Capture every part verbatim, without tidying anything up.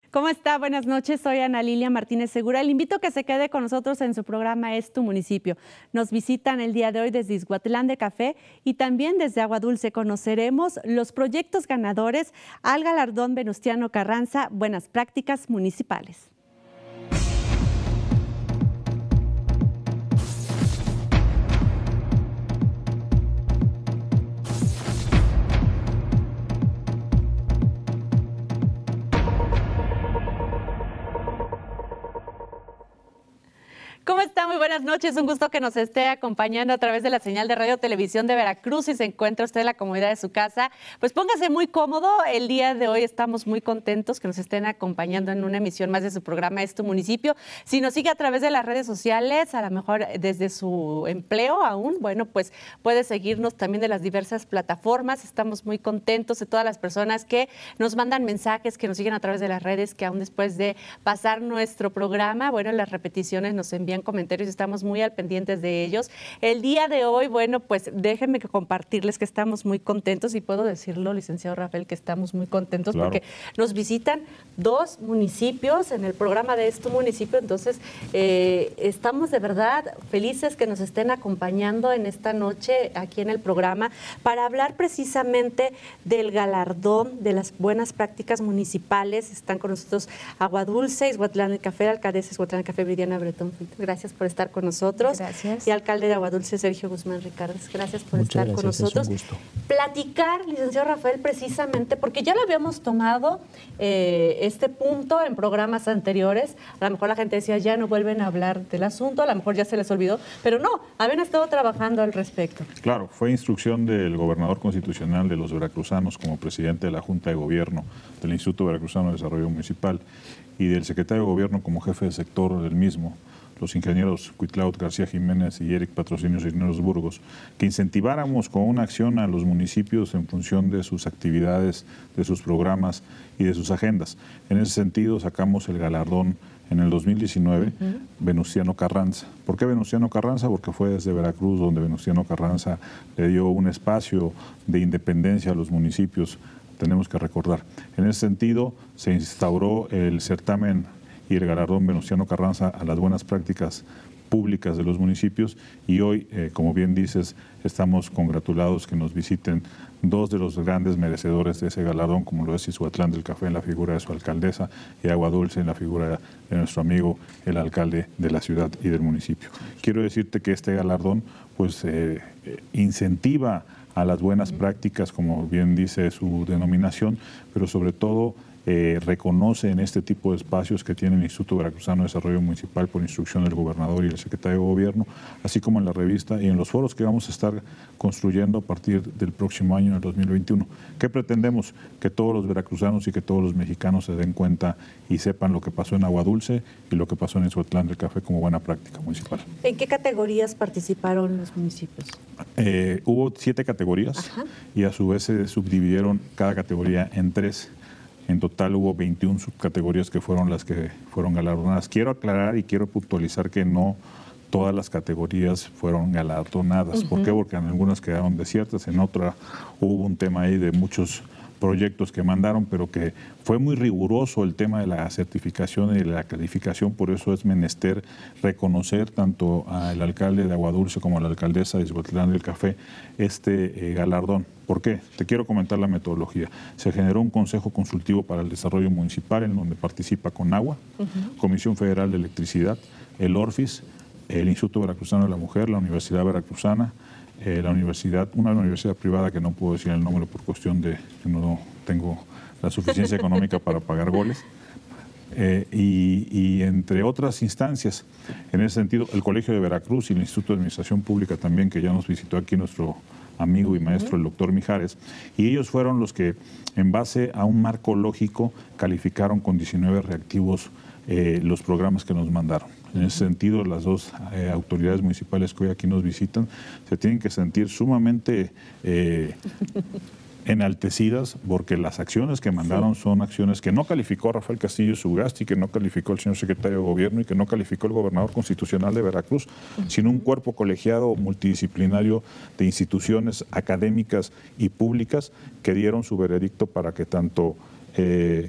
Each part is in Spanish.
¿Cómo está? Buenas noches, soy Ana Lilia Martínez Segura. Le invito a que se quede con nosotros en su programa Es Tu Municipio. Nos visitan el día de hoy desde Ixhuatlán de Café y también desde Agua Dulce. Conoceremos los proyectos ganadores al galardón Venustiano Carranza Buenas Prácticas Municipales. ¿Cómo está? Muy buenas noches. Un gusto que nos esté acompañando a través de la señal de Radio Televisión de Veracruz. Si se encuentra usted en la comodidad de su casa, pues póngase muy cómodo. El día de hoy estamos muy contentos que nos estén acompañando en una emisión más de su programa Es Tu Municipio. Si nos sigue a través de las redes sociales, a lo mejor desde su empleo aún, bueno, pues puede seguirnos también de las diversas plataformas. Estamos muy contentos de todas las personas que nos mandan mensajes, que nos siguen a través de las redes, que aún después de pasar nuestro programa, bueno, las repeticiones nos envían comentarios y estamos muy al pendientes de ellos. El día de hoy, bueno, pues déjenme compartirles que estamos muy contentos y puedo decirlo, licenciado Rafael, que estamos muy contentos claro. porque nos visitan dos municipios en el programa de Es Tu Municipio, entonces eh, estamos de verdad felices que nos estén acompañando en esta noche aquí en el programa para hablar precisamente del galardón de las buenas prácticas municipales. Están con nosotros Agua Dulce, Ixhuatlán de Café, alcaldesa Ixhuatlán de Café, Viridiana Bretón. Gracias por estar con nosotros. Gracias. Y alcalde de Agua Dulce, Sergio Guzmán Ricardes. Gracias por Muchas estar gracias, con nosotros. Es un gusto. Platicar, licenciado Rafael, precisamente, porque ya lo habíamos tomado eh, este punto en programas anteriores. A lo mejor la gente decía, ya no vuelven a hablar del asunto, a lo mejor ya se les olvidó, pero no, habían estado trabajando al respecto. Claro, fue instrucción del gobernador constitucional de los veracruzanos como presidente de la Junta de Gobierno del Instituto Veracruzano de Desarrollo Municipal y del secretario de Gobierno como jefe de sector del mismo, los ingenieros Cuitlaut García Jiménez y Eric Patrocinio Cisneros Burgos, que incentiváramos con una acción a los municipios en función de sus actividades, de sus programas y de sus agendas. En ese sentido, sacamos el galardón en el dos mil diecinueve, uh-huh. Venustiano Carranza. ¿Por qué Venustiano Carranza? Porque fue desde Veracruz donde Venustiano Carranza le dio un espacio de independencia a los municipios, tenemos que recordar. En ese sentido, se instauró el certamen y el galardón Venustiano Carranza a las buenas prácticas públicas de los municipios y hoy, eh, como bien dices, estamos congratulados que nos visiten dos de los grandes merecedores de ese galardón, como lo es Ixhuatlán del Café en la figura de su alcaldesa y Agua Dulce en la figura de nuestro amigo, el alcalde de la ciudad y del municipio. Quiero decirte que este galardón pues eh, incentiva a las buenas prácticas, como bien dice su denominación, pero sobre todo Eh, reconoce en este tipo de espacios que tiene el Instituto Veracruzano de Desarrollo Municipal por instrucción del gobernador y el secretario de Gobierno, así como en la revista y en los foros que vamos a estar construyendo a partir del próximo año, el dos mil veintiuno. ¿Qué pretendemos? Que todos los veracruzanos y que todos los mexicanos se den cuenta y sepan lo que pasó en Agua Dulce y lo que pasó en Ixhuatlán del Café como buena práctica municipal. ¿En qué categorías participaron los municipios? Eh, hubo siete categorías. Ajá. Y a su vez se subdividieron cada categoría en tres. En total hubo veintiuna subcategorías que fueron las que fueron galardonadas. Quiero aclarar y quiero puntualizar que no todas las categorías fueron galardonadas. Uh-huh. ¿Por qué? Porque en algunas quedaron desiertas, en otra hubo un tema ahí de muchos proyectos que mandaron, pero que fue muy riguroso el tema de la certificación y de la calificación, por eso es menester reconocer tanto al alcalde de Agua Dulce como a la alcaldesa de Ixhuatlán del Café este eh, galardón. ¿Por qué? Te quiero comentar la metodología. Se generó un Consejo Consultivo para el Desarrollo Municipal en donde participa Conagua, uh-huh. Comisión Federal de Electricidad, el ORFIS, el Instituto Veracruzano de la Mujer, la Universidad Veracruzana, Eh, la universidad, una universidad privada que no puedo decir el nombre por cuestión de que no tengo la suficiencia económica para pagar goles, eh, y, y entre otras instancias. En ese sentido, el Colegio de Veracruz y el Instituto de Administración Pública también, que ya nos visitó aquí nuestro amigo y maestro, el doctor Mijares, y ellos fueron los que, en base a un marco lógico, calificaron con diecinueve reactivos eh, los programas que nos mandaron. En ese sentido, las dos eh, autoridades municipales que hoy aquí nos visitan se tienen que sentir sumamente eh, enaltecidas porque las acciones que mandaron sí. son acciones que no calificó Rafael Castillo Sugasti, que no calificó el señor secretario de Gobierno y que no calificó el gobernador constitucional de Veracruz, uh-huh. sino un cuerpo colegiado multidisciplinario de instituciones académicas y públicas que dieron su veredicto para que tanto eh,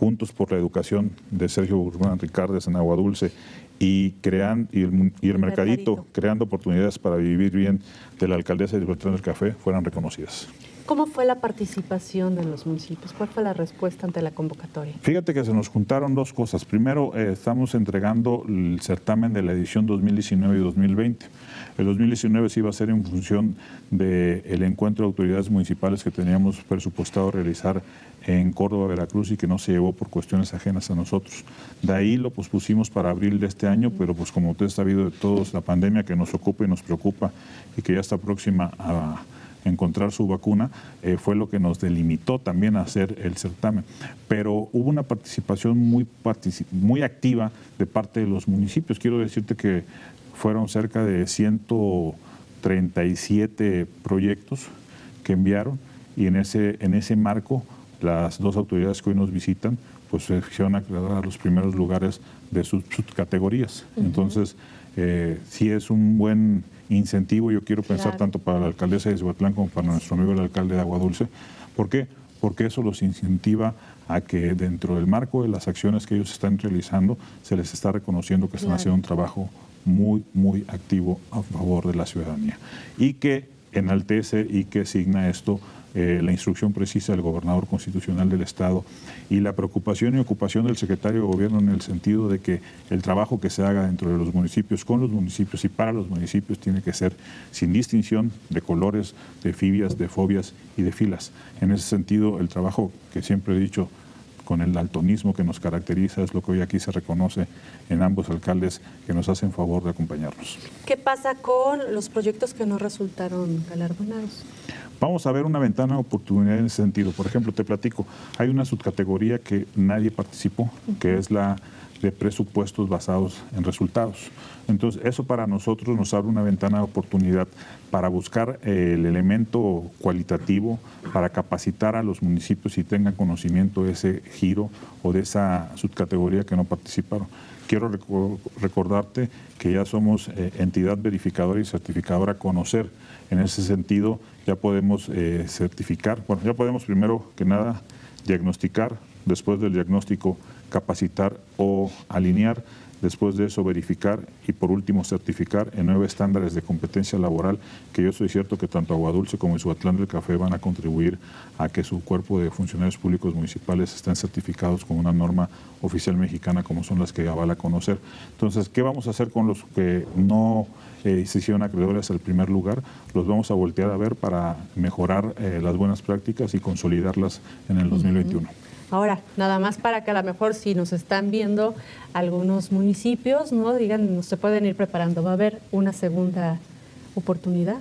Juntos por la Educación de Sergio Guzmán Ricardes en Agua Dulce y, crean, y, el, y el Mercadito, Mercadito, creando oportunidades para vivir bien, de la alcaldesa de Izhuatlán del Café, fueran reconocidas. ¿Cómo fue la participación de los municipios? ¿Cuál fue la respuesta ante la convocatoria? Fíjate que se nos juntaron dos cosas. Primero, eh, estamos entregando el certamen de la edición dos mil diecinueve y dos mil veinte. El dos mil diecinueve se iba a hacer en función del encuentro de autoridades municipales que teníamos presupuestado realizar en Córdoba, Veracruz, y que no se llevó por cuestiones ajenas a nosotros. De ahí lo pospusimos para abril de este año, pero pues como usted ha sabido de todos, la pandemia que nos ocupa y nos preocupa y que ya está próxima a encontrar su vacuna, eh, fue lo que nos delimitó también a hacer el certamen. Pero hubo una participación muy, particip muy activa de parte de los municipios. Quiero decirte que fueron cerca de ciento treinta y siete proyectos que enviaron, y en ese, en ese marco las dos autoridades que hoy nos visitan pues se hicieron acreedor a los primeros lugares de sus subcategorías. Uh-huh. Entonces, eh, sí es un buen incentivo, yo quiero pensar, claro, tanto para la alcaldesa de Izhuatlán como para nuestro amigo el alcalde de Agua Dulce. ¿Por qué? Porque eso los incentiva a que dentro del marco de las acciones que ellos están realizando se les está reconociendo que están, claro, haciendo un trabajo muy, muy activo a favor de la ciudadanía, y que enaltece y que signa esto eh, la instrucción precisa del gobernador constitucional del Estado y la preocupación y ocupación del secretario de Gobierno, en el sentido de que el trabajo que se haga dentro de los municipios, con los municipios y para los municipios, tiene que ser sin distinción de colores, de fibias, de fobias y de filas. En ese sentido, el trabajo que siempre he dicho, con el daltonismo que nos caracteriza, es lo que hoy aquí se reconoce en ambos alcaldes que nos hacen favor de acompañarnos. ¿Qué pasa con los proyectos que no resultaron galardonados? Vamos a ver una ventana de oportunidad en ese sentido. Por ejemplo, te platico, hay una subcategoría que nadie participó, que es la de presupuestos basados en resultados. Entonces, eso para nosotros nos abre una ventana de oportunidad para buscar el elemento cualitativo, para capacitar a los municipios y tengan conocimiento de ese giro o de esa subcategoría que no participaron. Quiero recordarte que ya somos eh, entidad verificadora y certificadora a conocer. En ese sentido, ya podemos eh, certificar, bueno, ya podemos primero que nada diagnosticar, después del diagnóstico capacitar o alinear, después de eso verificar y por último certificar en nueve estándares de competencia laboral, que yo estoy cierto que tanto Agua Dulce como Izhuatlán del Café van a contribuir a que su cuerpo de funcionarios públicos municipales estén certificados con una norma oficial mexicana como son las que avala conocer. Entonces, ¿qué vamos a hacer con los que no eh, se hicieron acreedores al primer lugar? Los vamos a voltear a ver para mejorar eh, las buenas prácticas y consolidarlas en el dos mil veintiuno. Ahora, nada más para que a lo mejor si nos están viendo algunos municipios, no digan, no se pueden ir preparando, va a haber una segunda oportunidad.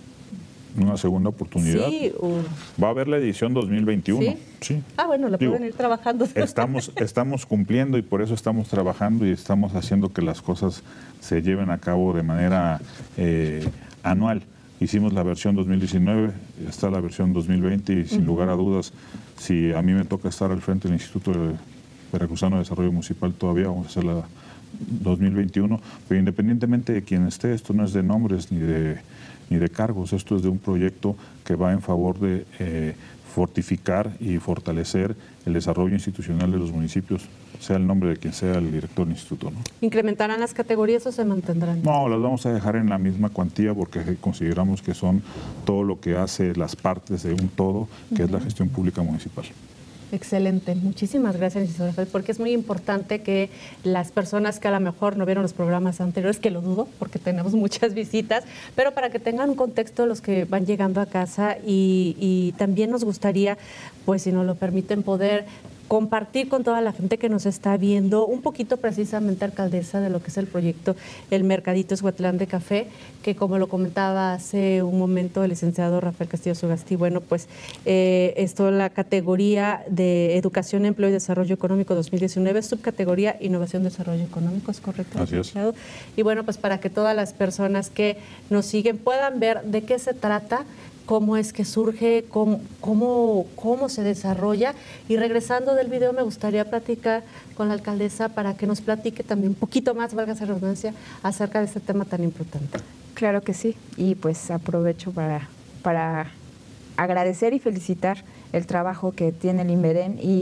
Una segunda oportunidad. Sí. Uh, va a haber la edición dos mil veintiuno. ¿Sí? Sí. Ah, bueno, la Digo, pueden ir trabajando. Estamos, estamos cumpliendo y por eso estamos trabajando y estamos haciendo que las cosas se lleven a cabo de manera eh, anual. Hicimos la versión dos mil diecinueve, está la versión dos mil veinte y sin uh-huh. lugar a dudas, si a mí me toca estar al frente del Instituto Veracruzano de Desarrollo Municipal, todavía vamos a hacer la dos mil veintiuno, pero independientemente de quién esté, esto no es de nombres ni de, ni de cargos, esto es de un proyecto que va en favor de eh, fortificar y fortalecer el desarrollo institucional de los municipios, sea el nombre de quien sea el director del instituto, ¿no? ¿Incrementarán las categorías o se mantendrán? No, las vamos a dejar en la misma cuantía porque consideramos que son todo lo que hace las partes de un todo, que uh-huh. es la gestión pública municipal. Excelente, muchísimas gracias, licenciado Rafael, porque es muy importante que las personas que a lo mejor no vieron los programas anteriores, que lo dudo, porque tenemos muchas visitas, pero para que tengan un contexto los que van llegando a casa y, y también nos gustaría, pues si nos lo permiten, poder compartir con toda la gente que nos está viendo un poquito precisamente, alcaldesa, de lo que es el proyecto El Mercadito Izhuatlán de Café, que como lo comentaba hace un momento el licenciado Rafael Castillo Sugasti, bueno, pues eh, esto la categoría de Educación, Empleo y Desarrollo Económico dos mil diecinueve, subcategoría Innovación y Desarrollo Económico, ¿es correcto? Así es. Y bueno, pues para que todas las personas que nos siguen puedan ver de qué se trata, cómo es que surge, cómo, cómo, cómo se desarrolla. Y regresando del video, me gustaría platicar con la alcaldesa para que nos platique también un poquito más, valga esa redundancia, acerca de este tema tan importante. Claro que sí, y pues aprovecho para, para agradecer y felicitar el trabajo que tiene el INVEDEM y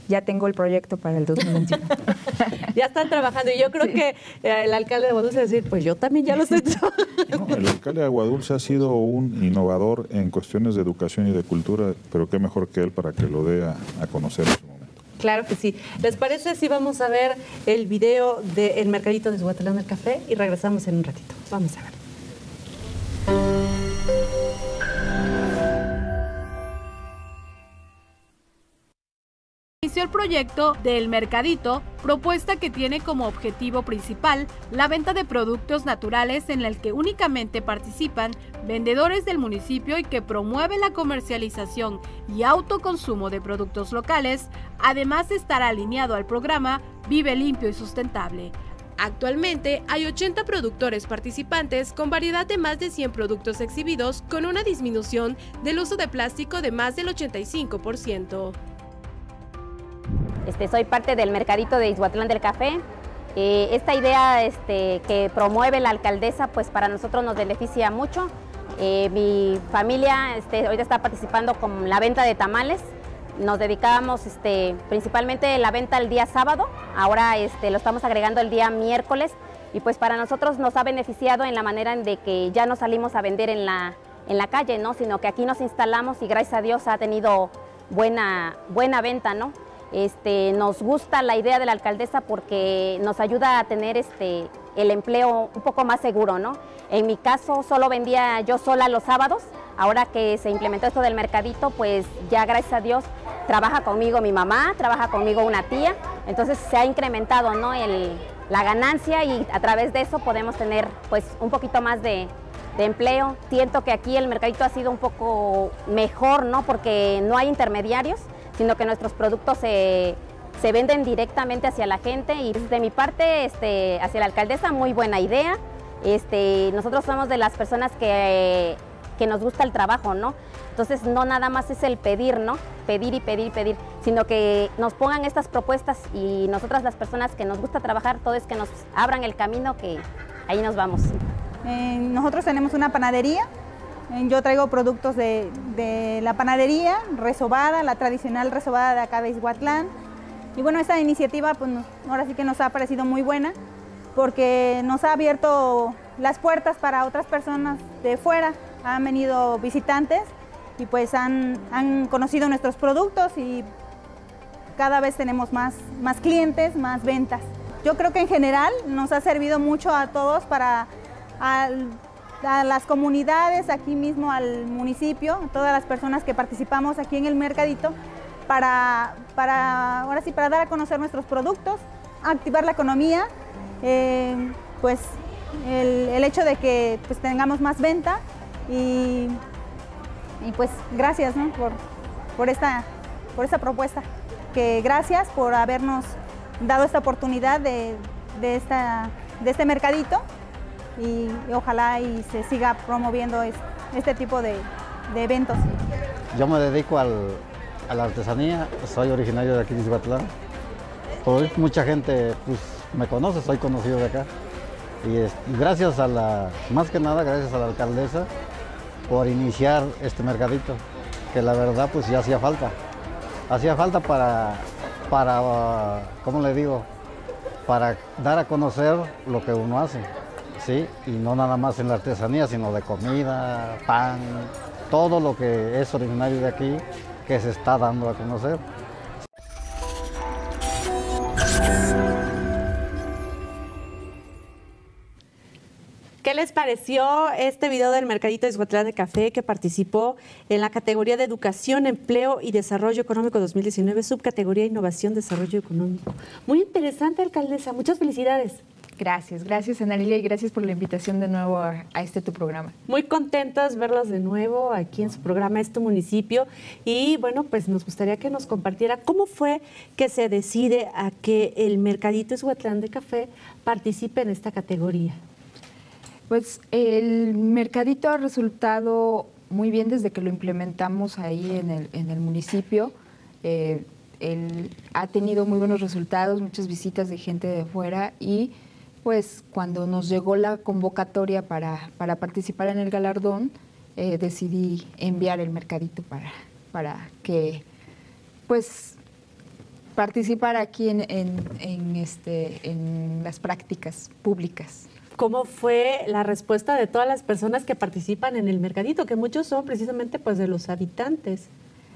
ya tengo el proyecto para el dos mil veintiuno. Ya están trabajando y yo creo sí. que eh, el alcalde de Aguadulce decir, pues yo también ya lo estoy trabajando. No, el alcalde de Aguadulce ha sido un innovador en cuestiones de educación y de cultura, pero qué mejor que él para que lo dé a, a conocer en su momento. Claro que sí. ¿Les parece si vamos a ver el video del mercadito de Izhuatlán del Café y regresamos en un ratito? Vamos a ver. Inició el proyecto del Mercadito, propuesta que tiene como objetivo principal la venta de productos naturales en el que únicamente participan vendedores del municipio y que promueve la comercialización y autoconsumo de productos locales, además de estar alineado al programa Vive Limpio y Sustentable. Actualmente hay ochenta productores participantes con variedad de más de cien productos exhibidos con una disminución del uso de plástico de más del ochenta y cinco por ciento. Este, soy parte del Mercadito de Izhuatlán del Café. Eh, esta idea este, que promueve la alcaldesa, pues para nosotros nos beneficia mucho. Eh, mi familia este, ahorita está participando con la venta de tamales. Nos dedicábamos este, principalmente a la venta el día sábado, ahora este, lo estamos agregando el día miércoles y pues para nosotros nos ha beneficiado en la manera de que ya no salimos a vender en la, en la calle, ¿no? Sino que aquí nos instalamos y gracias a Dios ha tenido buena, buena venta, ¿no? Este, nos gusta la idea de la alcaldesa porque nos ayuda a tener este, el empleo un poco más seguro, ¿no? En mi caso solo vendía yo sola los sábados, ahora que se implementó esto del mercadito, pues ya gracias a Dios trabaja conmigo mi mamá, trabaja conmigo una tía, entonces se ha incrementado, ¿no? el, la ganancia y a través de eso podemos tener pues un poquito más de, de empleo. Siento que aquí el mercadito ha sido un poco mejor, ¿no? Porque no hay intermediarios, sino que nuestros productos se, se venden directamente hacia la gente y de mi parte, este, hacia la alcaldesa, muy buena idea. Este, nosotros somos de las personas que, que nos gusta el trabajo, ¿no? Entonces no nada más es el pedir, ¿no? Pedir y pedir y pedir, sino que nos pongan estas propuestas y nosotras las personas que nos gusta trabajar, todo es que nos abran el camino, que ahí nos vamos. Eh, nosotros tenemos una panadería. Yo traigo productos de, de la panadería, resobada, la tradicional resobada de acá de Izhuatlán. Y bueno, esta iniciativa pues nos, ahora sí que nos ha parecido muy buena porque nos ha abierto las puertas para otras personas de fuera. Han venido visitantes y pues han, han conocido nuestros productos y cada vez tenemos más, más clientes, más ventas. Yo creo que en general nos ha servido mucho a todos para... Al, a las comunidades, aquí mismo al municipio, todas las personas que participamos aquí en el mercadito, para, para, ahora sí, para dar a conocer nuestros productos, activar la economía, eh, pues el, el hecho de que pues, tengamos más venta y, y pues gracias, ¿no? por, por, esta, por esta propuesta, que gracias por habernos dado esta oportunidad de, de, esta, de este mercadito. Y, y ojalá y se siga promoviendo este, este tipo de, de eventos. Yo me dedico al, a la artesanía, soy originario de aquí de Izhuatlán. Por mucha gente pues, me conoce, soy conocido de acá. Y es, gracias a la, más que nada gracias a la alcaldesa por iniciar este mercadito, que la verdad pues ya hacía falta. Hacía falta para, para, ¿cómo le digo? Para dar a conocer lo que uno hace. Sí, y no nada más en la artesanía, sino de comida, pan, todo lo que es originario de aquí que se está dando a conocer. ¿Qué les pareció este video del Mercadito de Izhuatlán de Café que participó en la categoría de Educación, Empleo y Desarrollo Económico dos mil diecinueve, subcategoría Innovación, Desarrollo Económico? Muy interesante, alcaldesa. Muchas felicidades. Gracias, gracias Ana Lilia y gracias por la invitación de nuevo a, a este tu programa. Muy contentas verlas de nuevo aquí en su programa Es Tu Municipio y bueno, pues nos gustaría que nos compartiera cómo fue que se decide a que el Mercadito Izhuatlán de Café participe en esta categoría. Pues el Mercadito ha resultado muy bien desde que lo implementamos ahí en el, en el municipio. Eh, él ha tenido muy buenos resultados, muchas visitas de gente de fuera y pues cuando nos llegó la convocatoria para, para participar en el galardón, eh, decidí enviar el mercadito para, para que pues participar aquí en, en, en, este, en las prácticas públicas. ¿Cómo fue la respuesta de todas las personas que participan en el mercadito? Que muchos son precisamente pues de los habitantes.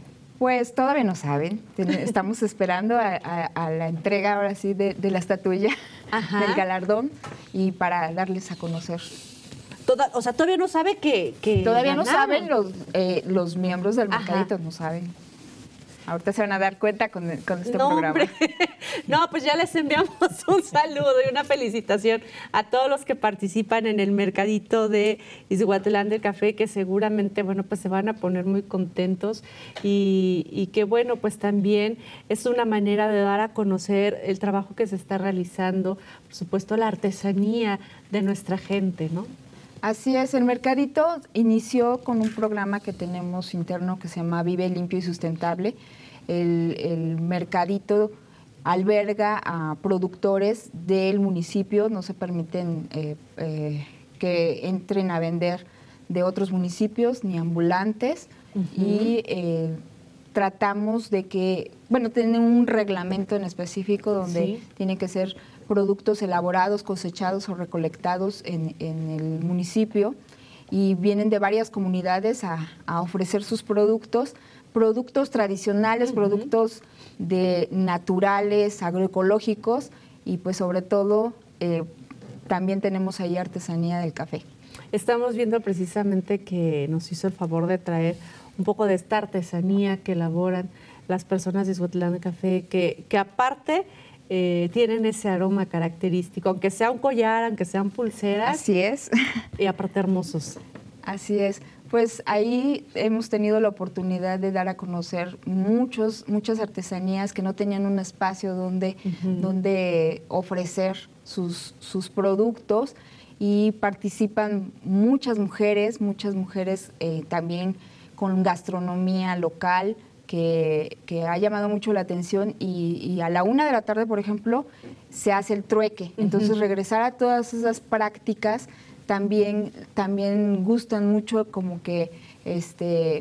Pues todavía no saben, estamos esperando a, a, a la entrega ahora sí de, de la estatuilla, Ajá. del galardón, y para darles a conocer. Toda, o sea, todavía no sabe que, que Todavía ganaron. no saben los, eh, los miembros del mercadito, Ajá. no saben. Ahorita se van a dar cuenta con, con este no, programa. Hombre. No, pues ya les enviamos un saludo y una felicitación a todos los que participan en el mercadito de Izhuatlán del Café, que seguramente, bueno, pues se van a poner muy contentos y, y que, bueno, pues también es una manera de dar a conocer el trabajo que se está realizando, por supuesto, la artesanía de nuestra gente, ¿no? Así es, el mercadito inició con un programa que tenemos interno que se llama Vive Limpio y Sustentable. El, el mercadito alberga a productores del municipio, no se permiten eh, eh, que entren a vender de otros municipios ni ambulantes. Uh-huh. Y eh, tratamos de que, bueno, tienen un reglamento en específico donde sí. tiene que ser productos elaborados, cosechados o recolectados en, en el municipio, y vienen de varias comunidades a, a ofrecer sus productos, productos tradicionales, uh-huh. productos de naturales, agroecológicos, y pues sobre todo eh, también tenemos ahí artesanía del café. Estamos viendo precisamente que nos hizo el favor de traer un poco de esta artesanía que elaboran las personas de Izhuatlán del Café, que, que aparte Eh, tienen ese aroma característico, aunque sea un collar, aunque sean pulseras. Así es. Y aparte hermosos. Así es. Pues ahí hemos tenido la oportunidad de dar a conocer muchos, muchas artesanías que no tenían un espacio donde, uh-huh. donde ofrecer sus, sus productos, y participan muchas mujeres, muchas mujeres eh, también con gastronomía local, Que, que ha llamado mucho la atención, y, y a la una de la tarde, por ejemplo, se hace el trueque. Entonces, uh-huh. regresar a todas esas prácticas también, también gustan mucho, como que este,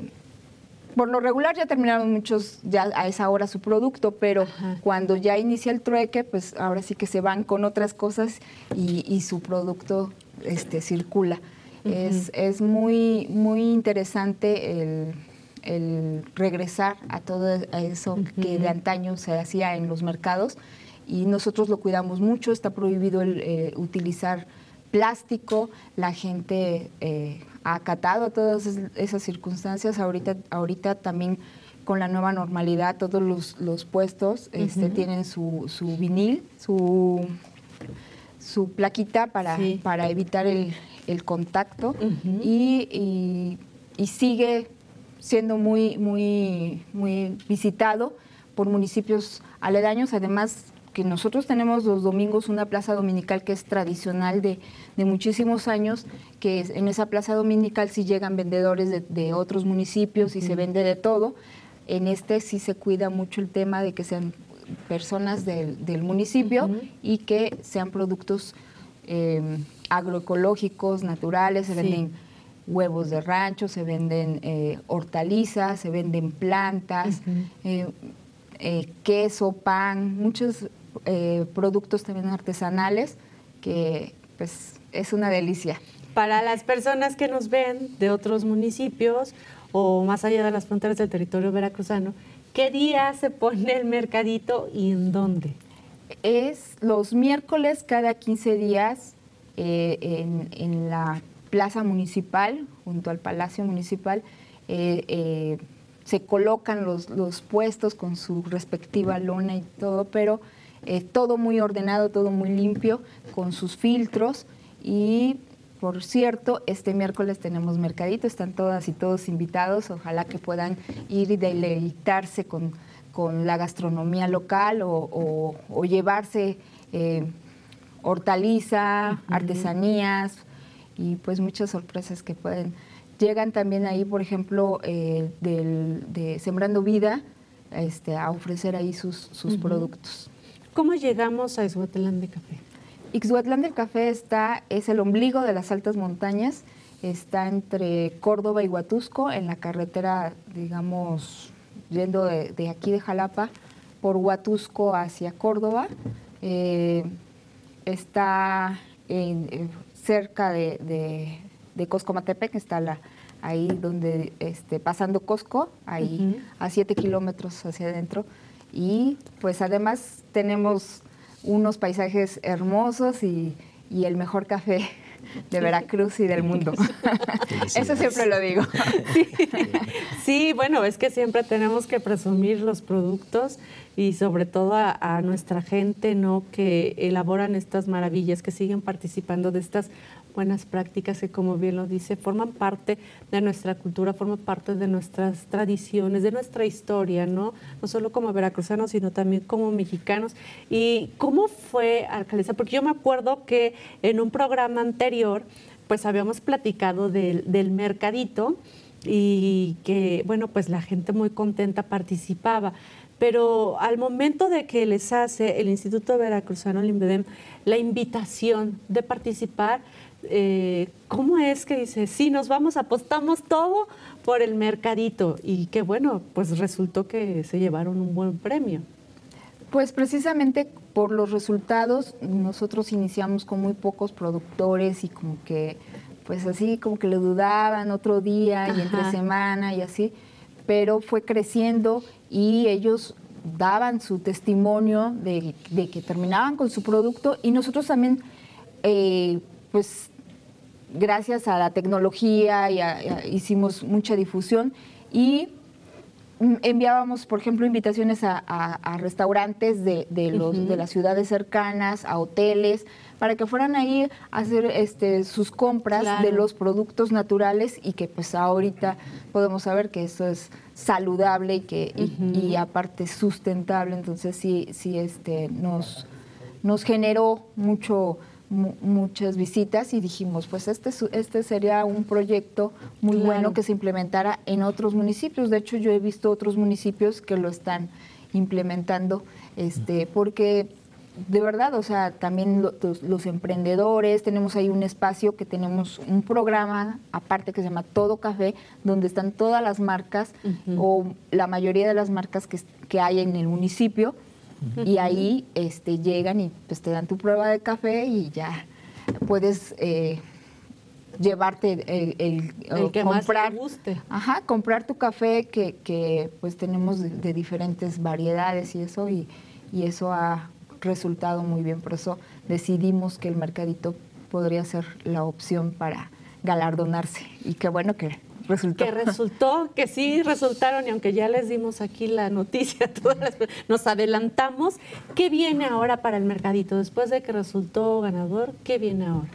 por lo regular ya terminaron muchos ya a esa hora su producto, pero Ajá. cuando ya inicia el trueque, pues ahora sí que se van con otras cosas y, y su producto este, circula. Uh-huh. Es, es muy, muy interesante el... el regresar a todo eso uh-huh. que de antaño se hacía en los mercados, y nosotros lo cuidamos mucho. Está prohibido el, eh, utilizar plástico, la gente eh, ha acatado todas esas circunstancias. Ahorita, ahorita también con la nueva normalidad todos los, los puestos uh-huh. este, tienen su, su vinil, su, su plaquita para, sí. para evitar el, el contacto uh-huh. y, y, y sigue siendo muy, muy, muy visitado por municipios aledaños. Además, que nosotros tenemos los domingos una plaza dominical que es tradicional de, de muchísimos años, que es, en esa plaza dominical sí llegan vendedores de, de otros municipios y uh-huh. se vende de todo. En este sí se cuida mucho el tema de que sean personas del, del municipio uh-huh. y que sean productos eh, agroecológicos, naturales. Se sí. venden huevos de rancho, se venden eh, hortalizas, se venden plantas, uh-huh. eh, eh, queso, pan, muchos eh, productos también artesanales, que pues es una delicia. Para las personas que nos ven de otros municipios o más allá de las fronteras del territorio veracruzano, ¿qué día se pone el mercadito y en dónde? Es los miércoles cada quince días eh, en, en la Plaza Municipal, junto al Palacio Municipal. eh, eh, se colocan los, los puestos con su respectiva lona y todo, pero eh, todo muy ordenado, todo muy limpio, con sus filtros. Y, por cierto, este miércoles tenemos mercadito, están todas y todos invitados, ojalá que puedan ir y deleitarse con, con la gastronomía local o, o, o llevarse eh, hortaliza, uh-huh. artesanías, y pues muchas sorpresas que pueden. Llegan también ahí, por ejemplo, eh, del, de Sembrando Vida, este, a ofrecer ahí sus, sus uh-huh. productos. ¿Cómo llegamos a Izhuatlán del Café? Izhuatlán del Café está, es el ombligo de las altas montañas, está entre Córdoba y Huatusco, en la carretera, digamos, yendo de, de aquí de Jalapa por Huatusco hacia Córdoba. Eh, está en, eh, cerca de, de, de Coscomatepec, está la, ahí donde, este, pasando Cosco, ahí uh-huh. a siete kilómetros hacia adentro. Y pues además tenemos unos paisajes hermosos y, y el mejor café de Veracruz y del mundo. Eso siempre lo digo. Sí. Sí, bueno, es que siempre tenemos que presumir los productos y sobre todo a, a nuestra gente, ¿no?, que elaboran estas maravillas, que siguen participando de estas buenas prácticas que, como bien lo dice, forman parte de nuestra cultura, forman parte de nuestras tradiciones, de nuestra historia, ¿no? No solo como veracruzanos, sino también como mexicanos. ¿Y cómo fue, alcaldesa? Porque yo me acuerdo que en un programa anterior, pues habíamos platicado del, del mercadito y que, bueno, pues la gente muy contenta participaba. Pero al momento de que les hace el Instituto Veracruzano, el INVEDEM, la invitación de participar, eh, ¿cómo es que dice, sí, nos vamos, apostamos todo por el mercadito? Y que bueno, pues resultó que se llevaron un buen premio. Pues precisamente por los resultados, nosotros iniciamos con muy pocos productores y como que, pues así, como que le dudaban otro día. Ajá. Y entre semana y así, pero fue creciendo y ellos daban su testimonio de, de que terminaban con su producto y nosotros también, eh, pues gracias a la tecnología y a, a, hicimos mucha difusión y enviábamos, por ejemplo, invitaciones a, a, a restaurantes de, de, los, uh-huh. de las ciudades cercanas, a hoteles, para que fueran ahí a hacer este, sus compras. Claro. De los productos naturales y que pues ahorita podemos saber que eso es saludable y que uh-huh. y, y aparte sustentable. Entonces sí, sí este, nos, nos generó mucho... muchas visitas y dijimos, pues este, este sería un proyecto muy claro. bueno que se implementara en otros municipios. De hecho, yo he visto otros municipios que lo están implementando, este, porque de verdad, o sea, también los, los emprendedores, tenemos ahí un espacio que tenemos un programa aparte que se llama Todo Café, donde están todas las marcas uh-huh. o la mayoría de las marcas que, que hay en el municipio. Y ahí este, llegan y pues, te dan tu prueba de café y ya puedes eh, llevarte el, el, el que comprar, más te guste. Ajá, comprar tu café que, que pues tenemos de, de diferentes variedades y eso y, y eso ha resultado muy bien. Por eso decidimos que el mercadito podría ser la opción para galardonarse y qué bueno que resultó. Que resultó, que sí resultaron, y aunque ya les dimos aquí la noticia, todas las, nos adelantamos. ¿Qué viene ahora para el mercadito? Después de que resultó ganador, ¿qué viene ahora?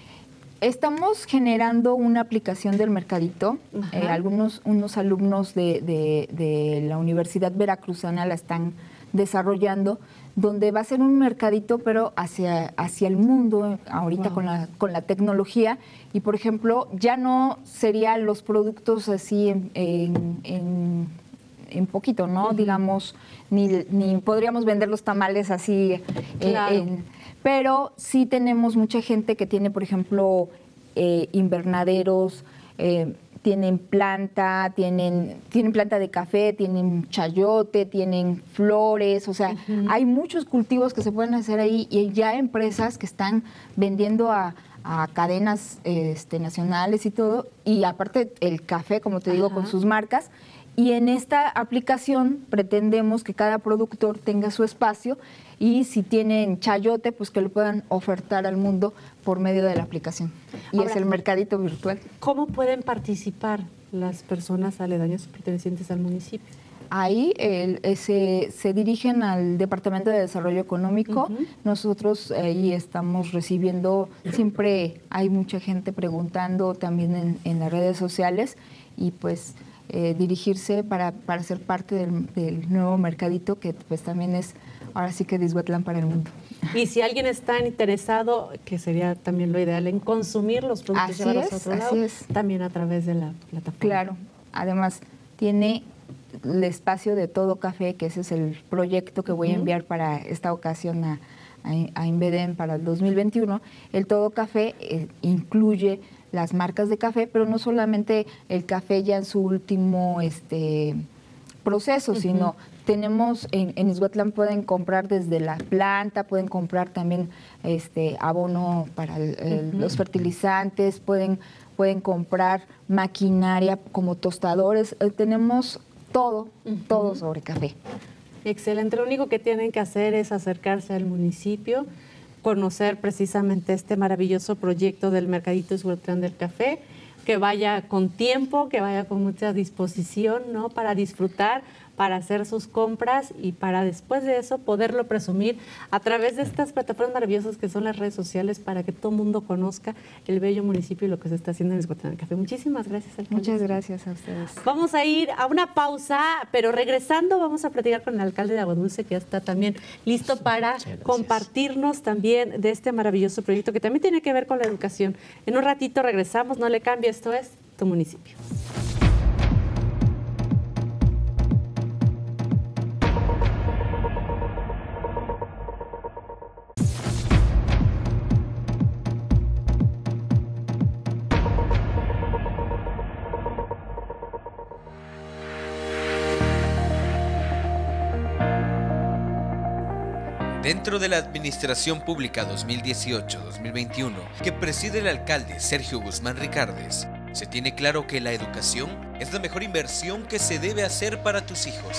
Estamos generando una aplicación del mercadito. Eh, algunos unos alumnos de, de, de la Universidad Veracruzana la están desarrollando, donde va a ser un mercadito, pero hacia, hacia el mundo, ahorita wow. con, la, con la tecnología. Y, por ejemplo, ya no serían los productos así en, en, en, en poquito, ¿no? Uh-huh. Digamos, ni, ni podríamos vender los tamales así. Claro. Eh, en, pero sí tenemos mucha gente que tiene, por ejemplo, eh, invernaderos, eh, tienen planta, tienen, tienen planta de café, tienen chayote, tienen flores, o sea, uh-huh. hay muchos cultivos que se pueden hacer ahí y ya empresas que están vendiendo a, a cadenas este, nacionales y todo, y aparte el café, como te digo, uh-huh. con sus marcas. Y en esta aplicación pretendemos que cada productor tenga su espacio y si tienen chayote, pues que lo puedan ofertar al mundo por medio de la aplicación. Y ahora, es el mercadito virtual. ¿Cómo pueden participar las personas aledañas pertenecientes al municipio? Ahí el, se, se dirigen al Departamento de Desarrollo Económico. Uh-huh. Nosotros ahí estamos recibiendo, siempre hay mucha gente preguntando también en, en las redes sociales y pues... Eh, dirigirse para, para ser parte del, del nuevo mercadito que pues también es ahora sí que de Izhuatlán para el mundo. Y si alguien está interesado, que sería también lo ideal, en consumir los productos así llevarlos es, a otro así lado, es. También a través de la plataforma. Claro, además tiene el espacio de Todo Café, que ese es el proyecto que voy uh-huh. a enviar para esta ocasión a, a, a INVEDEM para el dos mil veintiuno. El Todo Café eh, incluye las marcas de café, pero no solamente el café ya en su último este, proceso, uh-huh. sino tenemos en, en Izhuatlán, pueden comprar desde la planta, pueden comprar también este abono para el, el, uh-huh. los fertilizantes, pueden, pueden comprar maquinaria como tostadores. Eh, tenemos todo, uh-huh. todo sobre café. Excelente. Lo único que tienen que hacer es acercarse al municipio, conocer precisamente este maravilloso proyecto del Mercadito Izhuatlán del Café, que vaya con tiempo, que vaya con mucha disposición, ¿no? Para disfrutar, para hacer sus compras y para después de eso poderlo presumir a través de estas plataformas maravillosas que son las redes sociales para que todo el mundo conozca el bello municipio y lo que se está haciendo en Izhuatlán del Café. Muchísimas gracias, alcalde. Muchas gracias a ustedes. Vamos a ir a una pausa, pero regresando vamos a platicar con el alcalde de Aguadulce, que ya está también listo para compartirnos también de este maravilloso proyecto que también tiene que ver con la educación. En un ratito regresamos, no le cambie, esto es Tu Municipio. Dentro de la Administración Pública dos mil dieciocho dos mil veintiuno, que preside el alcalde Sergio Guzmán Ricardes, se tiene claro que la educación es la mejor inversión que se debe hacer para tus hijos.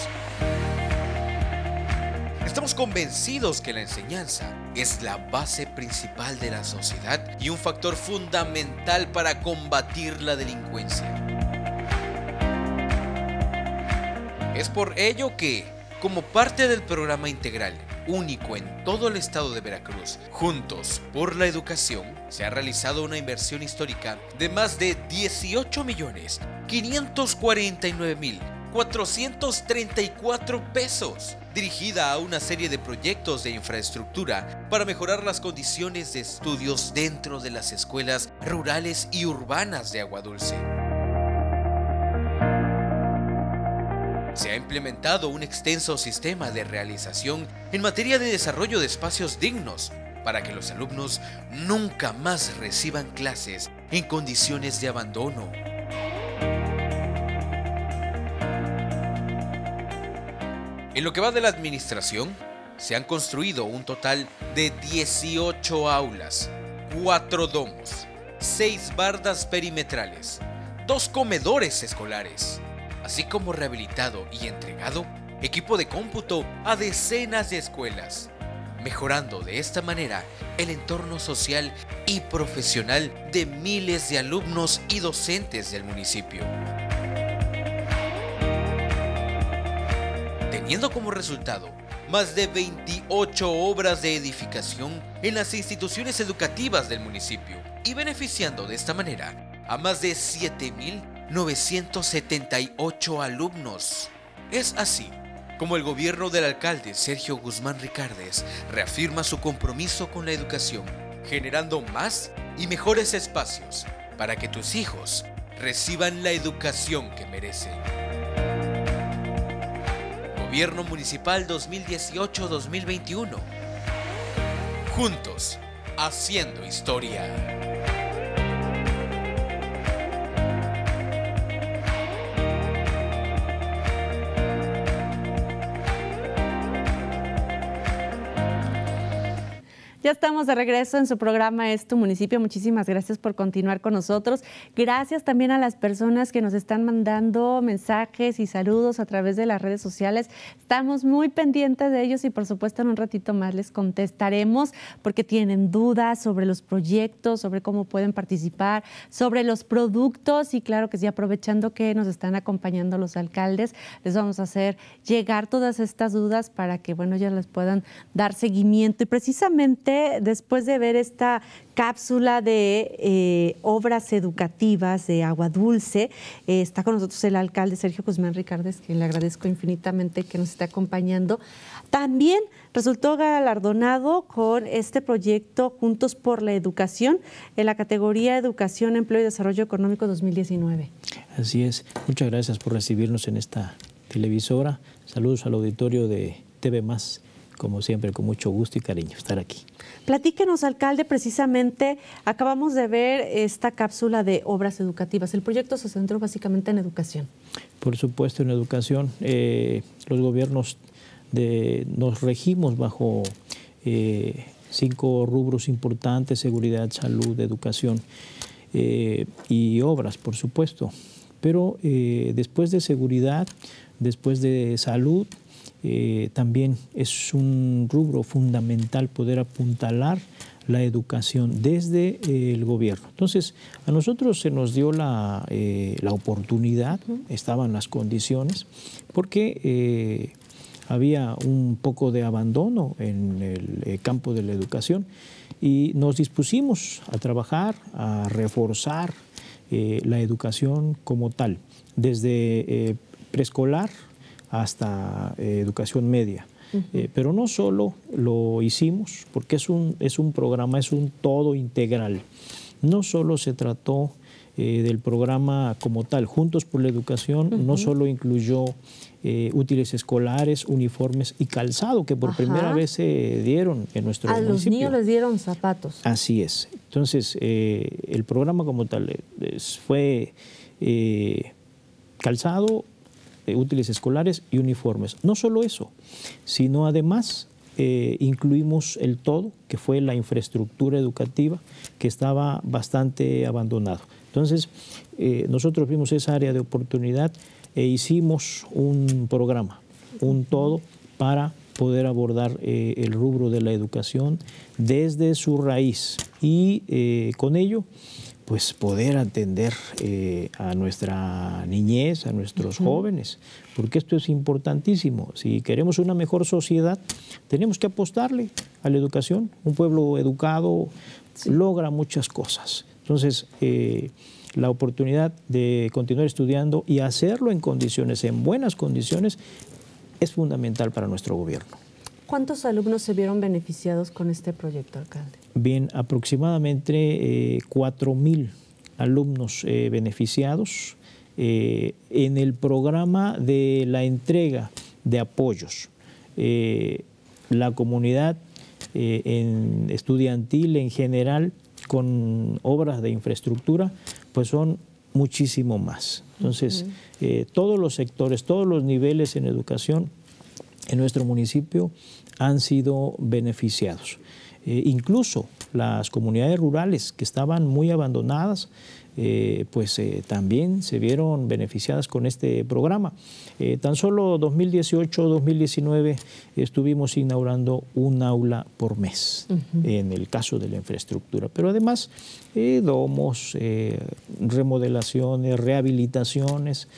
Estamos convencidos que la enseñanza es la base principal de la sociedad y un factor fundamental para combatir la delincuencia. Es por ello que, como parte del programa integral único en todo el estado de Veracruz, Juntos por la Educación, se ha realizado una inversión histórica de más de dieciocho millones quinientos cuarenta y nueve mil cuatrocientos treinta y cuatro pesos, dirigida a una serie de proyectos de infraestructura para mejorar las condiciones de estudios dentro de las escuelas rurales y urbanas de Aguadulce. Se ha implementado un extenso sistema de realización en materia de desarrollo de espacios dignos para que los alumnos nunca más reciban clases en condiciones de abandono. En lo que va de la administración, se han construido un total de dieciocho aulas, cuatro domos, seis bardas perimetrales, dos comedores escolares, así como rehabilitado y entregado equipo de cómputo a decenas de escuelas, mejorando de esta manera el entorno social y profesional de miles de alumnos y docentes del municipio. Teniendo como resultado más de veintiocho obras de edificación en las instituciones educativas del municipio y beneficiando de esta manera a más de siete mil novecientos setenta y ocho alumnos. Es así como el gobierno del alcalde Sergio Guzmán Ricardes reafirma su compromiso con la educación, generando más y mejores espacios para que tus hijos reciban la educación que merecen. Gobierno Municipal dos mil dieciocho dos mil veintiuno. Juntos, haciendo historia. Ya estamos de regreso en su programa Es Tu Municipio. Muchísimas gracias por continuar con nosotros. Gracias también a las personas que nos están mandando mensajes y saludos a través de las redes sociales. Estamos muy pendientes de ellos y por supuesto en un ratito más les contestaremos porque tienen dudas sobre los proyectos, sobre cómo pueden participar, sobre los productos y claro que sí, aprovechando que nos están acompañando los alcaldes, les vamos a hacer llegar todas estas dudas para que bueno, ya les puedan dar seguimiento y precisamente después de ver esta cápsula de eh, obras educativas de Aguadulce, eh, está con nosotros el alcalde Sergio Guzmán Ricardes, que le agradezco infinitamente que nos esté acompañando. También resultó galardonado con este proyecto Juntos por la Educación en la categoría Educación, Empleo y Desarrollo Económico dos mil diecinueve. Así es. Muchas gracias por recibirnos en esta televisora. Saludos al auditorio de T V Más. Como siempre, con mucho gusto y cariño estar aquí. Platíquenos, alcalde, precisamente acabamos de ver esta cápsula de obras educativas. El proyecto se centró básicamente en educación. por supuesto, en educación. Eh, los gobiernos de, nos regimos bajo eh, cinco rubros importantes: seguridad, salud, educación eh, y obras, por supuesto. Pero eh, después de seguridad, después de salud, eh, también es un rubro fundamental poder apuntalar la educación desde eh, el gobierno. Entonces, a nosotros se nos dio la, eh, la oportunidad, uh-huh. estaban las condiciones, porque eh, había un poco de abandono en el eh, campo de la educación y nos dispusimos a trabajar, a reforzar eh, la educación como tal, desde eh, preescolar hasta eh, educación media. Uh-huh. eh, pero no solo lo hicimos, porque es un, es un programa, es un todo integral. No solo se trató eh, del programa como tal, Juntos por la Educación, uh-huh. no solo incluyó eh, útiles escolares, uniformes y calzado, que por Ajá. primera vez se dieron en nuestro A municipio. los niños les dieron zapatos. Así es. Entonces, eh, el programa como tal eh, fue eh, calzado, útiles escolares y uniformes. No solo eso, sino además eh, incluimos el todo, que fue la infraestructura educativa, que estaba bastante abandonado. Entonces, eh, nosotros vimos esa área de oportunidad e hicimos un programa, un todo, para poder abordar eh, el rubro de la educación desde su raíz y eh, con ello pues poder atender eh, a nuestra niñez, a nuestros uh-huh. jóvenes, porque esto es importantísimo. Si queremos una mejor sociedad, tenemos que apostarle a la educación. Un pueblo educado sí. logra muchas cosas. Entonces, eh, la oportunidad de continuar estudiando y hacerlo en condiciones, en buenas condiciones, es fundamental para nuestro gobierno. ¿Cuántos alumnos se vieron beneficiados con este proyecto, alcalde? Bien, aproximadamente eh, cuatro mil alumnos eh, beneficiados eh, en el programa de la entrega de apoyos. Eh, la comunidad eh, en estudiantil en general, con obras de infraestructura, pues son muchísimo más. Entonces, uh-huh. eh, todos los sectores, todos los niveles en educación en nuestro municipio han sido beneficiados. Eh, incluso las comunidades rurales que estaban muy abandonadas, eh, pues eh, también se vieron beneficiadas con este programa. Eh, tan solo dos mil dieciocho, dos mil diecinueve estuvimos inaugurando un aula por mes, uh-huh. en el caso de la infraestructura. Pero además, eh, domos, eh, remodelaciones, rehabilitaciones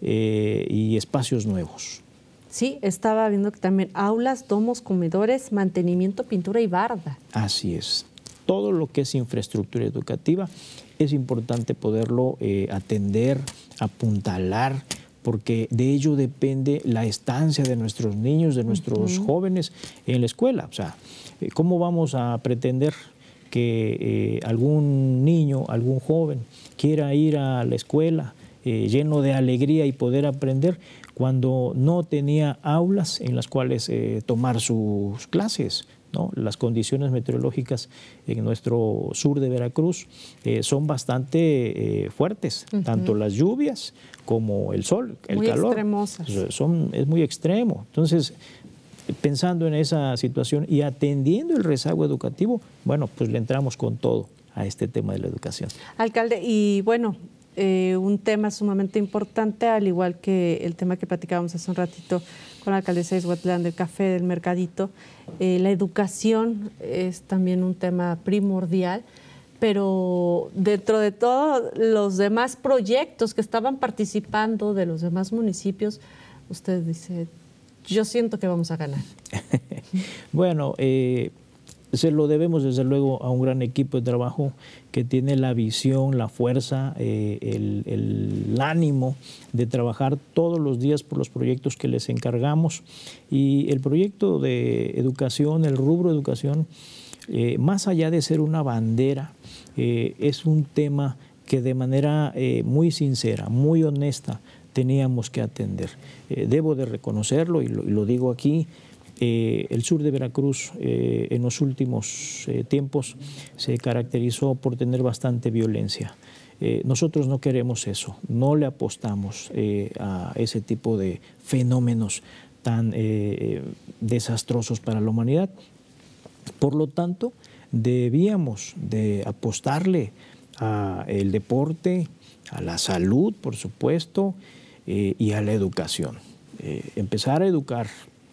eh, y espacios nuevos. Sí, estaba viendo que también aulas, domos, comedores, mantenimiento, pintura y barda. Así es. Todo lo que es infraestructura educativa es importante poderlo eh, atender, apuntalar, porque de ello depende la estancia de nuestros niños, de nuestros uh-huh. jóvenes en la escuela. O sea, ¿cómo vamos a pretender que eh, algún niño, algún joven quiera ir a la escuela eh, lleno de alegría y poder aprender cuando no tenía aulas en las cuales eh, tomar sus clases, ¿no? Las condiciones meteorológicas en nuestro sur de Veracruz eh, son bastante eh, fuertes, uh-huh. tanto las lluvias como el sol, el muy calor. Extremosas. Son, es muy extremo. Entonces, pensando en esa situación y atendiendo el rezago educativo, bueno, pues le entramos con todo a este tema de la educación. Alcalde, y bueno, Eh, un tema sumamente importante, al igual que el tema que platicábamos hace un ratito con la alcaldesa de Izhuatlán del café, del mercadito. Eh, la educación es también un tema primordial, pero dentro de todos los demás proyectos que estaban participando de los demás municipios, usted dice, yo siento que vamos a ganar. Bueno, eh, se lo debemos desde luego a un gran equipo de trabajo que tiene la visión, la fuerza, eh, el, el ánimo de trabajar todos los días por los proyectos que les encargamos. Y el proyecto de educación, el rubro de educación, eh, más allá de ser una bandera, eh, es un tema que de manera eh, muy sincera, muy honesta, teníamos que atender. Eh, debo de reconocerlo y lo, y lo digo aquí. Eh, el sur de Veracruz eh, en los últimos eh, tiempos se caracterizó por tener bastante violencia. Eh, nosotros no queremos eso, no le apostamos eh, a ese tipo de fenómenos tan eh, desastrosos para la humanidad. Por lo tanto, debíamos de apostarle al deporte, a la salud, por supuesto, eh, y a la educación. Eh, empezar a educar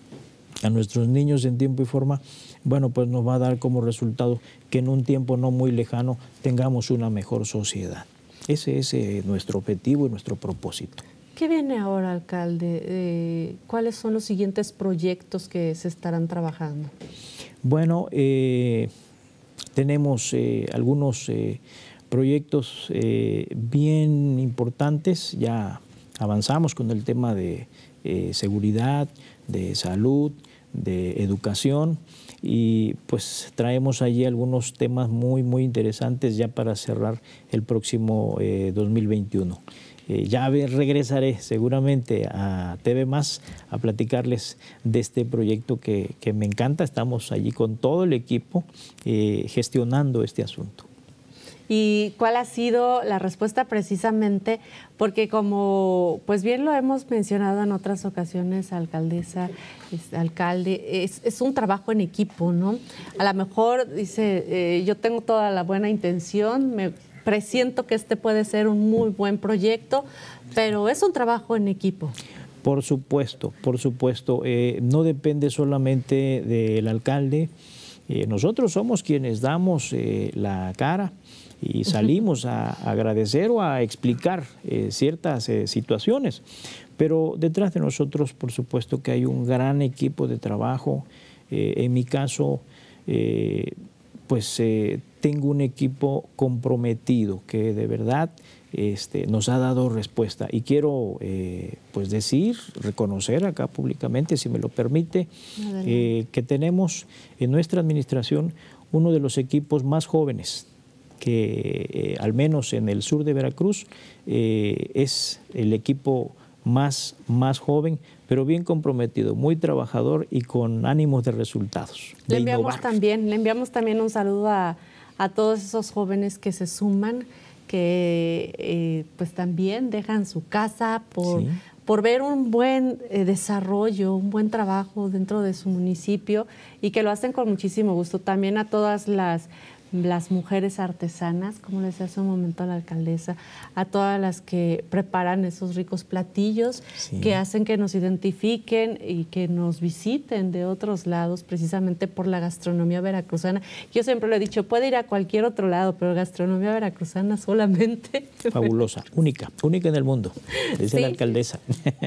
a nuestros niños en tiempo y forma, bueno, pues nos va a dar como resultado que en un tiempo no muy lejano tengamos una mejor sociedad. Ese es eh, nuestro objetivo y nuestro propósito. ¿Qué viene ahora, alcalde? Eh, ¿Cuáles son los siguientes proyectos que se estarán trabajando? Bueno, eh, tenemos eh, algunos eh, proyectos eh, bien importantes. Ya avanzamos con el tema de eh, seguridad, de salud, de educación, y pues traemos allí algunos temas muy, muy interesantes ya para cerrar el próximo eh, dos mil veintiuno. Eh, ya regresaré seguramente a T V Más a platicarles de este proyecto que, que me encanta. Estamos allí con todo el equipo eh, gestionando este asunto. ¿Y cuál ha sido la respuesta precisamente? Porque como pues bien lo hemos mencionado en otras ocasiones, alcaldesa, es, alcalde, es, es un trabajo en equipo, ¿no? A lo mejor dice, eh, yo tengo toda la buena intención, me presiento que este puede ser un muy buen proyecto, pero es un trabajo en equipo. Por supuesto, por supuesto. Eh, no depende solamente del alcalde. Eh, nosotros somos quienes damos eh, la cara y salimos a agradecer o a explicar eh, ciertas eh, situaciones. Pero detrás de nosotros, por supuesto que hay un gran equipo de trabajo. Eh, en mi caso, eh, pues eh, tengo un equipo comprometido que de verdad este, nos ha dado respuesta. Y quiero eh, pues decir, reconocer acá públicamente, si me lo permite, eh, que tenemos en nuestra administración uno de los equipos más jóvenes que eh, al menos en el sur de Veracruz eh, es el equipo más, más joven, pero bien comprometido, muy trabajador y con ánimos de resultados. Le de enviamos innovar. también, le enviamos también un saludo a, a todos esos jóvenes que se suman, que eh, pues también dejan su casa por, sí. por ver un buen eh, desarrollo, un buen trabajo dentro de su municipio y que lo hacen con muchísimo gusto. También a todas las las mujeres artesanas, como le decía hace un momento a la alcaldesa, a todas las que preparan esos ricos platillos, sí. que hacen que nos identifiquen y que nos visiten de otros lados, precisamente por la gastronomía veracruzana. Yo siempre lo he dicho, puede ir a cualquier otro lado, pero gastronomía veracruzana solamente. Fabulosa, única, única en el mundo, dice sí. la alcaldesa.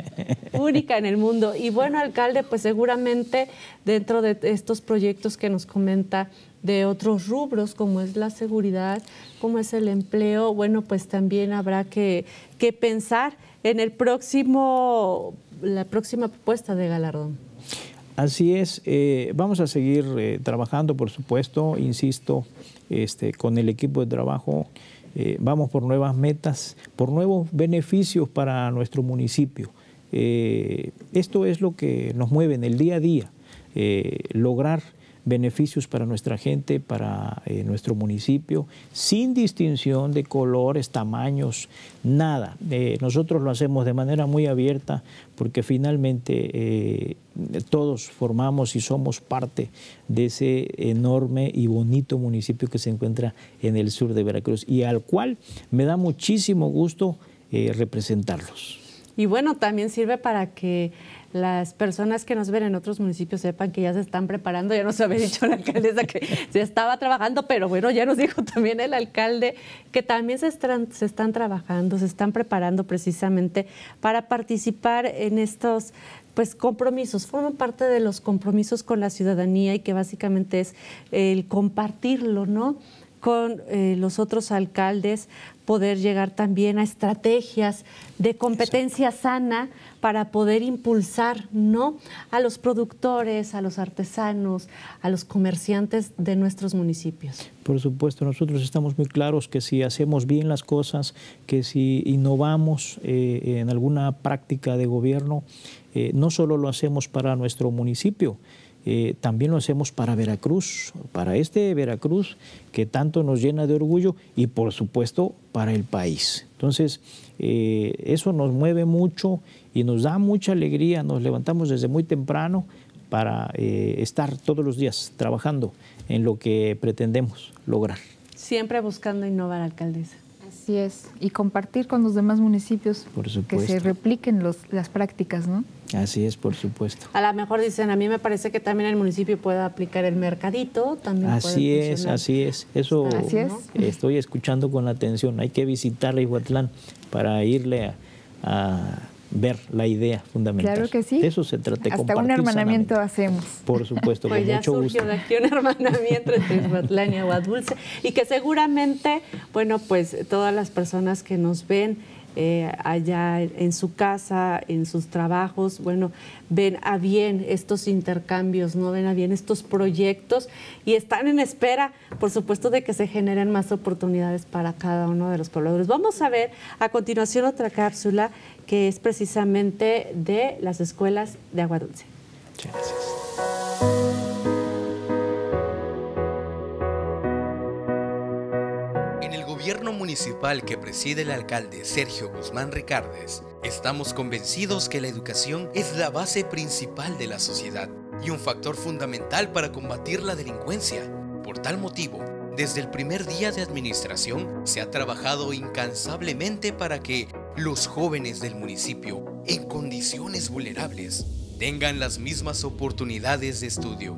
Única en el mundo. Y bueno, alcalde, pues seguramente dentro de estos proyectos que nos comenta, de otros rubros como es la seguridad, como es el empleo, bueno, pues también habrá que, que pensar en el próximo, la próxima propuesta de galardón. Así es, eh, vamos a seguir eh, trabajando, por supuesto, insisto, este, con el equipo de trabajo, eh, vamos por nuevas metas, por nuevos beneficios para nuestro municipio. Eh, esto es lo que nos mueve en el día a día, eh, lograr beneficios para nuestra gente, para eh, nuestro municipio, sin distinción de colores, tamaños, nada. Eh, nosotros lo hacemos de manera muy abierta porque finalmente eh, todos formamos y somos parte de ese enorme y bonito municipio que se encuentra en el sur de Veracruz y al cual me da muchísimo gusto eh, representarlos. Y bueno, también sirve para que las personas que nos ven en otros municipios sepan que ya se están preparando. Ya nos había dicho la alcaldesa que se estaba trabajando, pero bueno, ya nos dijo también el alcalde que también se están, se están trabajando, se están preparando precisamente para participar en estos pues compromisos, forman parte de los compromisos con la ciudadanía y que básicamente es el compartirlo, ¿no?, con eh, los otros alcaldes, poder llegar también a estrategias de competencia sana para poder impulsar, ¿no?, a los productores, a los artesanos, a los comerciantes de nuestros municipios. Por supuesto, nosotros estamos muy claros que si hacemos bien las cosas, que si innovamos eh, en alguna práctica de gobierno, eh, no solo lo hacemos para nuestro municipio, eh, también lo hacemos para Veracruz, para este Veracruz que tanto nos llena de orgullo y por supuesto para el país. Entonces, eh, eso nos mueve mucho y nos da mucha alegría, nos levantamos desde muy temprano para eh, estar todos los días trabajando en lo que pretendemos lograr. Siempre buscando innovar, alcaldesa. Así es, y compartir con los demás municipios, por que se repliquen los, las prácticas, ¿no? Así es, por supuesto. A lo mejor dicen, a mí me parece que también el municipio puede aplicar el mercadito. También así es, así es. Eso así es. Estoy escuchando con atención. Hay que visitar Ihuatlán para irle a, a ver la idea fundamental. Claro que sí. De eso se trata. Hasta un hermanamiento sanamente. hacemos. Por supuesto, pues con ya mucho surgió gusto. de aquí un hermanamiento entre Ihuatlán y Agua Dulce y que seguramente, bueno, pues todas las personas que nos ven eh, allá en su casa, en sus trabajos, bueno, ven a bien estos intercambios, no ven a bien estos proyectos y están en espera, por supuesto, de que se generen más oportunidades para cada uno de los pobladores. Vamos a ver a continuación otra cápsula que es precisamente de las escuelas de Agua Dulce. Muchas gracias. En el gobierno municipal que preside el alcalde Sergio Guzmán Ricardes, estamos convencidos que la educación es la base principal de la sociedad y un factor fundamental para combatir la delincuencia. Por tal motivo, desde el primer día de administración se ha trabajado incansablemente para que los jóvenes del municipio, en condiciones vulnerables, tengan las mismas oportunidades de estudio.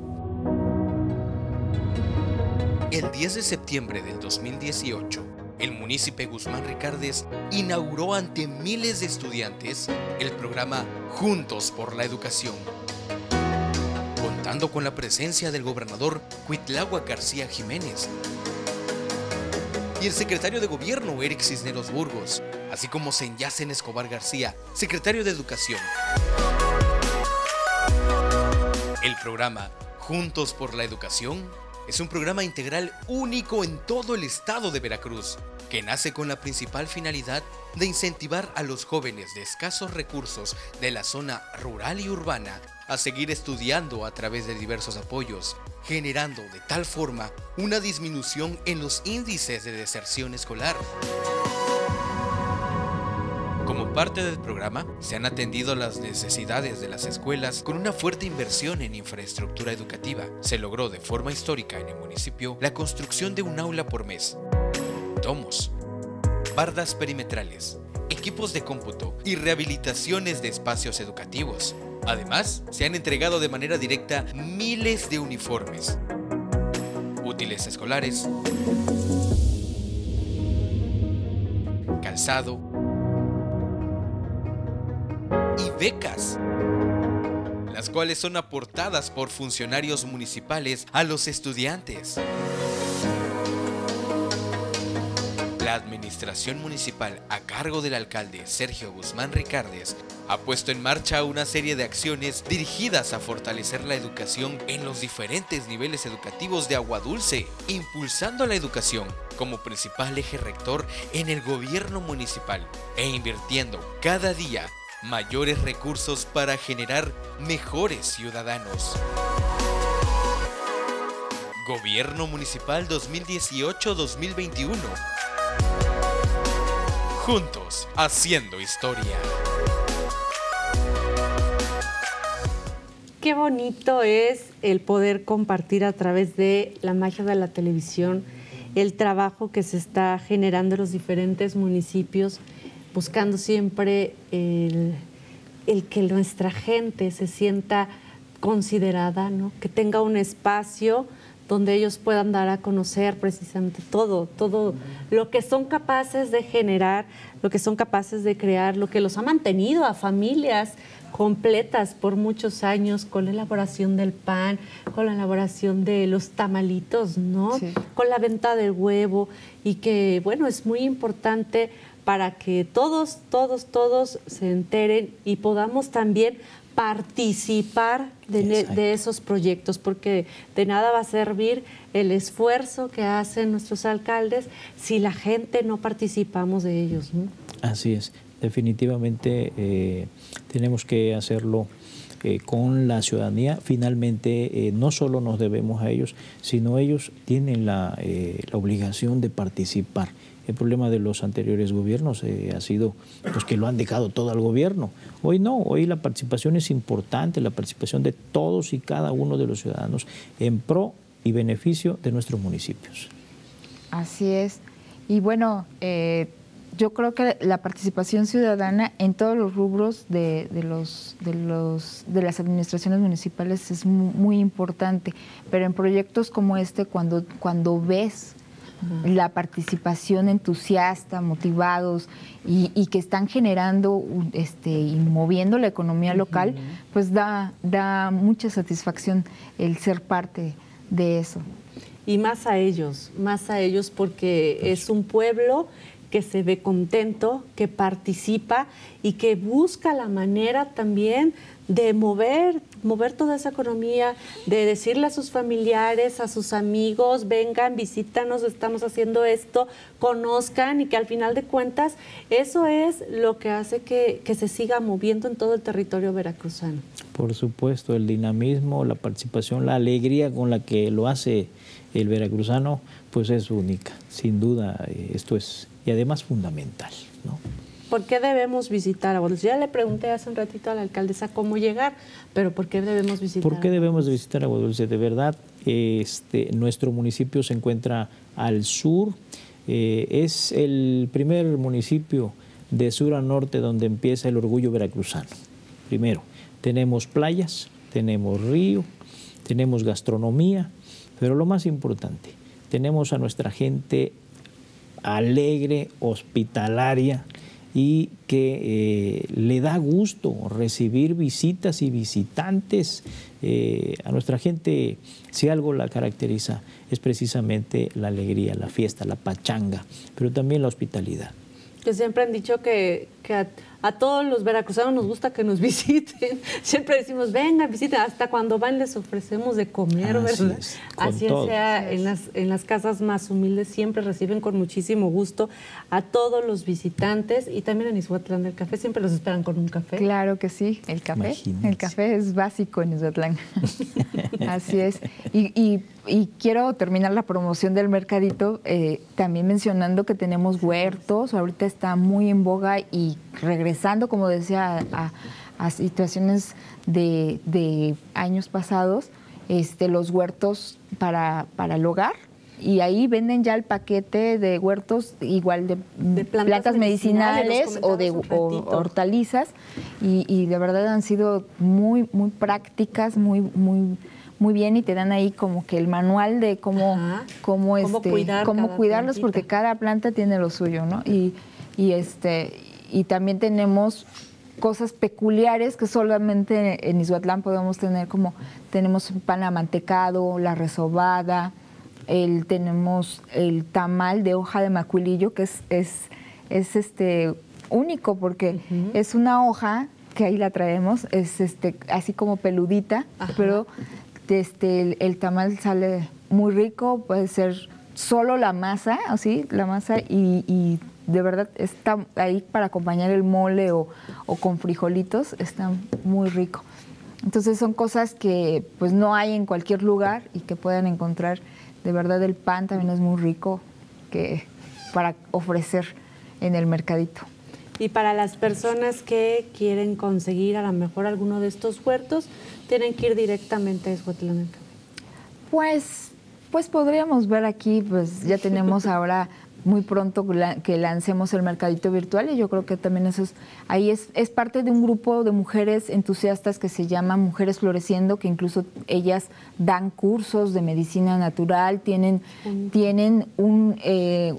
El diez de septiembre del dos mil dieciocho, el municipio Guzmán Ricardes inauguró ante miles de estudiantes el programa Juntos por la Educación, contando con la presencia del gobernador Cuitláhuac García Jiménez y el secretario de Gobierno Eric Cisneros Burgos, así como Senyacen Escobar García, secretario de Educación. El programa Juntos por la Educación es un programa integral único en todo el estado de Veracruz, que nace con la principal finalidad de incentivar a los jóvenes de escasos recursos de la zona rural y urbana a seguir estudiando a través de diversos apoyos, generando de tal forma una disminución en los índices de deserción escolar. Como parte del programa, se han atendido las necesidades de las escuelas con una fuerte inversión en infraestructura educativa. Se logró de forma histórica en el municipio la construcción de un aula por mes, domos, bardas perimetrales, equipos de cómputo y rehabilitaciones de espacios educativos. Además, se han entregado de manera directa miles de uniformes, útiles escolares, calzado y becas, las cuales son aportadas por funcionarios municipales a los estudiantes. La administración municipal a cargo del alcalde Sergio Guzmán Ricardes ha puesto en marcha una serie de acciones dirigidas a fortalecer la educación en los diferentes niveles educativos de Agua Dulce, impulsando la educación como principal eje rector en el gobierno municipal e invirtiendo cada día mayores recursos para generar mejores ciudadanos. Gobierno Municipal dos mil dieciocho a dos mil veintiuno. Juntos, haciendo historia. Qué bonito es el poder compartir a través de la magia de la televisión el trabajo que se está generando en los diferentes municipios, buscando siempre el, el que nuestra gente se sienta considerada, ¿no? Que tenga un espacio donde ellos puedan dar a conocer precisamente todo, todo lo que son capaces de generar, lo que son capaces de crear, lo que los ha mantenido a familias completas por muchos años con la elaboración del pan, con la elaboración de los tamalitos, ¿no? Sí. Con la venta del huevo y que, bueno, es muy importante para que todos, todos, todos se enteren y podamos también participar de, de esos proyectos, porque de nada va a servir el esfuerzo que hacen nuestros alcaldes si la gente no participamos de ellos, ¿no? Así es, definitivamente eh, tenemos que hacerlo eh, con la ciudadanía. Finalmente, eh, no solo nos debemos a ellos, sino ellos tienen la, eh, la obligación de participar. El problema de los anteriores gobiernos eh, ha sido pues, que lo han dejado todo al gobierno. Hoy no, hoy la participación es importante, la participación de todos y cada uno de los ciudadanos en pro y beneficio de nuestros municipios. Así es. Y bueno, eh, yo creo que la participación ciudadana en todos los rubros de, de, los, de, los, de las administraciones municipales es muy, muy importante, pero en proyectos como este, cuando, cuando ves la participación entusiasta, motivados y, y que están generando este, y moviendo la economía local, uh-huh. pues da, da mucha satisfacción el ser parte de eso. Y más a ellos, más a ellos porque es un pueblo que se ve contento, que participa y que busca la manera también de mover, mover toda esa economía, de decirle a sus familiares, a sus amigos, vengan, visítanos, estamos haciendo esto, conozcan, y que al final de cuentas eso es lo que hace que, que se siga moviendo en todo el territorio veracruzano. Por supuesto, el dinamismo, la participación, la alegría con la que lo hace el veracruzano, pues es única, sin duda, esto es, y además fundamental, ¿no? ¿Por qué debemos visitar Aguadulce? Ya le pregunté hace un ratito a la alcaldesa cómo llegar, pero ¿por qué debemos visitar? ¿Por qué debemos visitar Aguadulce? De verdad, este, nuestro municipio se encuentra al sur, eh, es el primer municipio de sur a norte donde empieza el orgullo veracruzano. Primero, tenemos playas, tenemos río, tenemos gastronomía, pero lo más importante, tenemos a nuestra gente alegre, hospitalaria, y que eh, le da gusto recibir visitas y visitantes. Eh, a nuestra gente, si algo la caracteriza, es precisamente la alegría, la fiesta, la pachanga, pero también la hospitalidad. Que siempre han dicho que, que a, a todos los veracruzanos nos gusta que nos visiten. Siempre decimos, vengan, visiten. Hasta cuando van les ofrecemos de comer, Así ¿verdad? Es, Así todo. sea, en las, en las casas más humildes siempre reciben con muchísimo gusto a todos los visitantes, y también en Izhuatlán del Café siempre los esperan con un café. Claro que sí, el café. Imagínense. El café es básico en Izhuatlán. Así es. Y, y, y quiero terminar la promoción del mercadito eh, también mencionando que tenemos huertos. Ahorita está muy en boga y regresando, como decía, a, a situaciones de, de años pasados, este, los huertos para, para el hogar. Y ahí venden ya el paquete de huertos igual de, de plantas, plantas medicinales, medicinales o de o hortalizas. Y, y de verdad han sido muy, muy prácticas, muy, muy, muy bien, y te dan ahí como que el manual de cómo, cómo, cómo, este, cuidar cómo cuidarlos, plantita. Porque cada planta tiene lo suyo, ¿no? Y, y este y también tenemos cosas peculiares que solamente en Izhuatlán podemos tener, como tenemos pan amantecado, la resobada, el, tenemos el tamal de hoja de macuilillo, que es, es, es este único porque uh-huh. es una hoja que ahí la traemos, es este así como peludita, Ajá. pero este, el, el tamal sale muy rico, puede ser solo la masa, así, la masa y, y de verdad está ahí para acompañar el mole o, o con frijolitos, está muy rico. Entonces son cosas que pues no hay en cualquier lugar y que puedan encontrar. De verdad el pan también es muy rico que, para ofrecer en el mercadito. Y para las personas que quieren conseguir a lo mejor alguno de estos huertos, tienen que ir directamente a Izhuatlán del Café. Pues, pues podríamos ver aquí, pues ya tenemos ahora muy pronto que lancemos el mercadito virtual, y yo creo que también eso es, ahí es, es parte de un grupo de mujeres entusiastas que se llama Mujeres Floreciendo, que incluso ellas dan cursos de medicina natural, tienen, mm. tienen un, eh,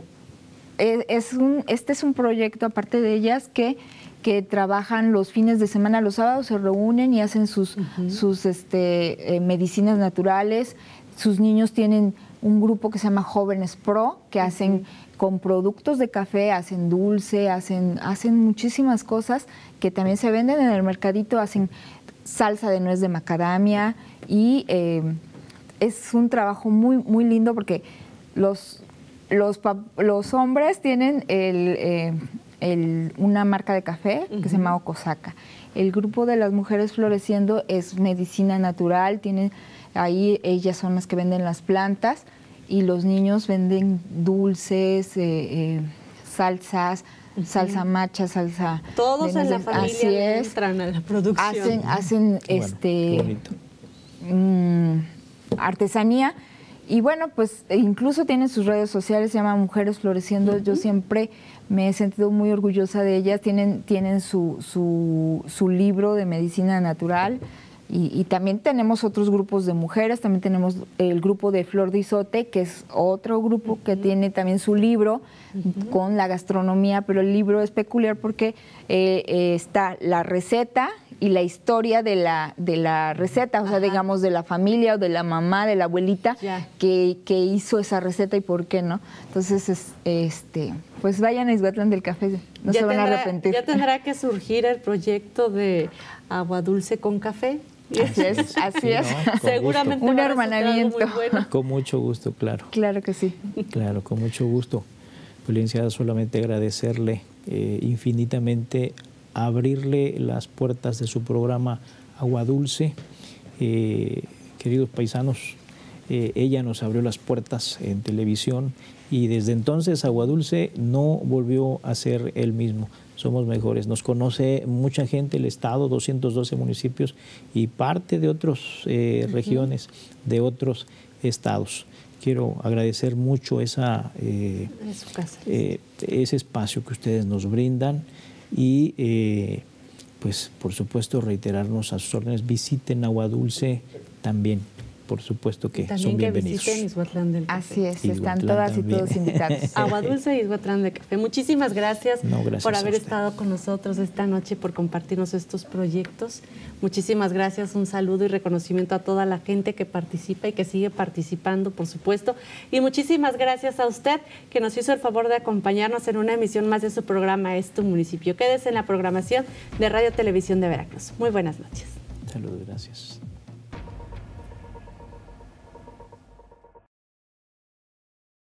es un, este es un proyecto aparte de ellas que, que trabajan los fines de semana, los sábados se reúnen y hacen sus, uh-huh. sus este, eh, medicinas naturales. Sus niños tienen un grupo que se llama Jóvenes Pro, que hacen uh-huh. con productos de café, hacen dulce, hacen, hacen muchísimas cosas que también se venden en el mercadito, hacen salsa de nuez de macadamia y eh, es un trabajo muy, muy lindo porque los, los, los hombres tienen el, eh, el, una marca de café que uh-huh. se llama Ocosaca. El grupo de las mujeres floreciendo es medicina natural, tienen, ahí ellas son las que venden las plantas y los niños venden dulces, eh, eh, salsas, uh-huh. salsa macha, salsa... Todos de, en la familia así es, entran a la producción. Hacen, hacen bueno, este, mm, artesanía. Y bueno, pues incluso tienen sus redes sociales, se llama Mujeres Floreciendo. Uh-huh. Yo siempre me he sentido muy orgullosa de ellas. Tienen, tienen su, su, su libro de medicina natural y, y también tenemos otros grupos de mujeres. También tenemos el grupo de Flor de Izote, que es otro grupo uh-huh. que tiene también su libro uh-huh. con la gastronomía, pero el libro es peculiar porque eh, eh, está la receta y la historia de la, de la receta, o sea, Ajá. digamos, de la familia o de la mamá, de la abuelita que, que hizo esa receta y por qué no. Entonces, es, este, pues vayan a Izhuatlán del Café, no ya se van tendrá, a arrepentir. Ya tendrá que surgir el proyecto de agua dulce con café. Así es, así sí, es. ¿no? Seguramente un hermanamiento. Muy bueno. Con mucho gusto, claro. Claro que sí. Claro, con mucho gusto. Pues, licenciada, solamente agradecerle eh, infinitamente abrirle las puertas de su programa Agua Dulce. Eh, queridos paisanos, eh, ella nos abrió las puertas en televisión y desde entonces Agua Dulce no volvió a ser el mismo. Somos mejores. Nos conoce mucha gente, el Estado, doscientos doce municipios y parte de otras eh, uh-huh. regiones, de otros estados. Quiero agradecer mucho esa, eh, su casa. eh, ese espacio que ustedes nos brindan. Y eh, pues por supuesto reiterarnos a sus órdenes, visiten Agua Dulce también, por supuesto que también son bienvenidos. Que visiten Izhuatlán del Café. Así es, Izhuatlán están todas también. y todos invitados. Agua Dulce y Izhuatlán del Café. Muchísimas gracias, no, gracias por haber usted. estado con nosotros esta noche, por compartirnos estos proyectos. Muchísimas gracias, un saludo y reconocimiento a toda la gente que participa y que sigue participando, por supuesto. Y muchísimas gracias a usted que nos hizo el favor de acompañarnos en una emisión más de su programa Es tu Municipio. Quédese en la programación de Radio Televisión de Veracruz. Muy buenas noches. Saludos, gracias.